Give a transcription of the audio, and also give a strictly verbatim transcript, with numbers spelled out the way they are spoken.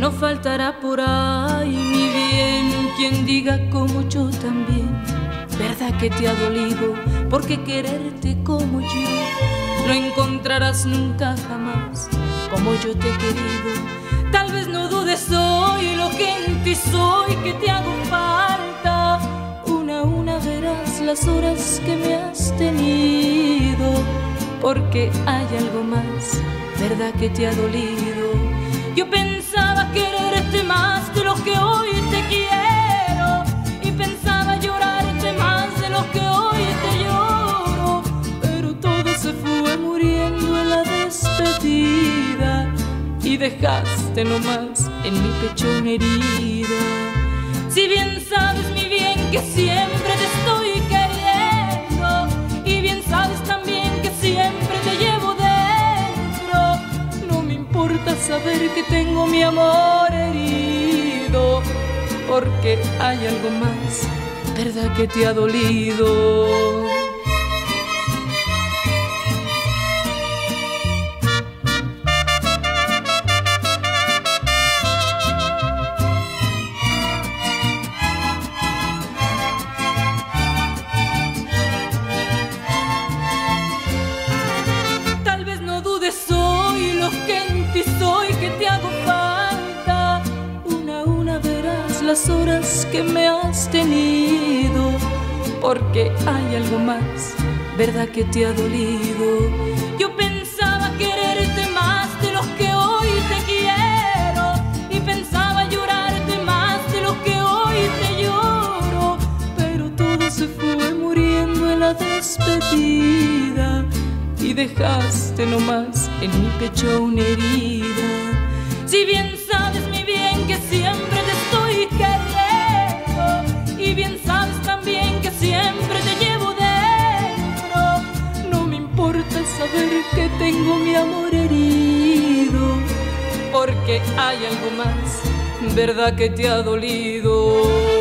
no faltará por ahí mi bien quien diga como yo también, verdad que te ha dolido, porque quererte como yo no encontrarás nunca jamás como yo te he querido. Tal vez no dudes hoy lo que en ti soy, que te hago falta. Una a una verás las horas que me has tenido, porque hay algo más, verdad que te ha dolido. Yo pensaba quererte más de lo que hoy te quiero, y pensaba llorarte más de lo que hoy te lloro, pero todo se fue muriendo en la despedida y dejaste nomás en mi pecho una herida. Si bien sabes mi bien que siempre te estoy queriendo, y bien sabes también que siempre te llevo dentro, no me importa saber que tengo mi amor herido, porque hay algo más, verdad que te ha dolido. Las horas que me has tenido, porque hay algo más, verdad que te ha dolido. Yo pensaba quererte más de lo que hoy te quiero, y pensaba llorarte más de lo que hoy te lloro, pero todo se fue muriendo en la despedida y dejaste nomás en mi pecho una herida. Si bien sabes mi bien que siempre te estoy queriendo, y bien sabes también que siempre te llevo dentro, no me importa saber que tengo mi amor herido, porque hay algo más, verdad que te ha dolido.